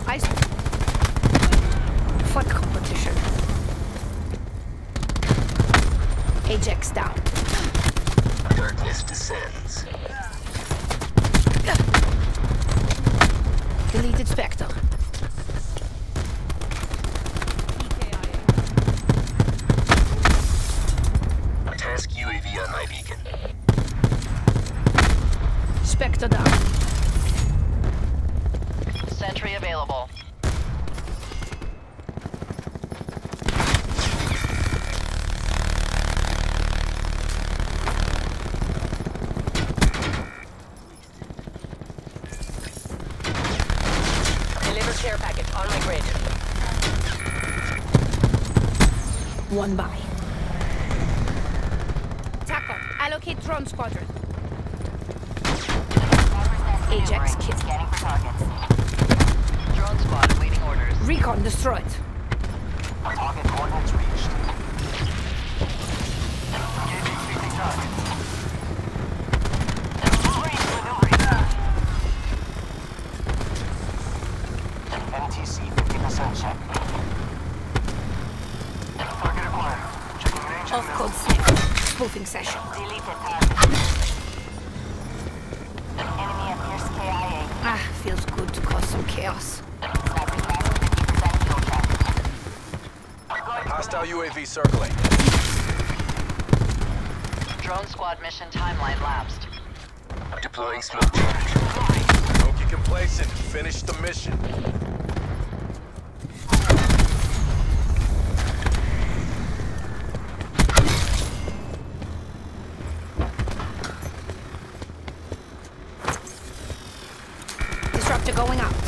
Ice. Fun competition. Ajax down. Darkness descends. Deleted Spectre. Task UAV on my beacon. Spectre down. Sentry available. Deliver care package on my grid. One by. Tackle. Allocate drone squadron. Ajax kit. Scanning for targets. Drone squad awaiting orders. Recon destroyed. Target coordinates reached. Engaging fleeting target. NTC 50% check. Target acquired. Checking range. Off code snap. Spoofing session. Deleted target. Enemy at Pierce KIA. Ah, feels good to cause some chaos. Sniper down, 50% kill check. Hostile UAV circling. Drone squad mission timeline lapsed. Deploying smoke charge. Don't get complacent. Finish the mission. Disruptor going out.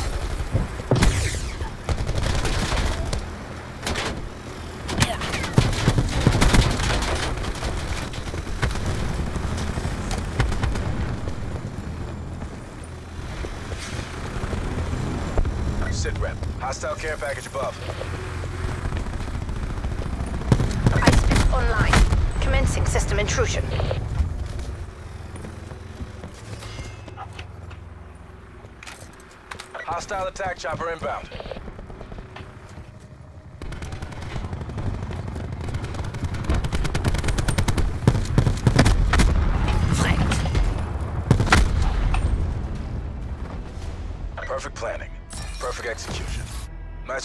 Sit rep. Hostile care package above. Ice Fist online. Commencing system intrusion. Hostile attack chopper inbound. Flanked. Perfect planning. Perfect execution.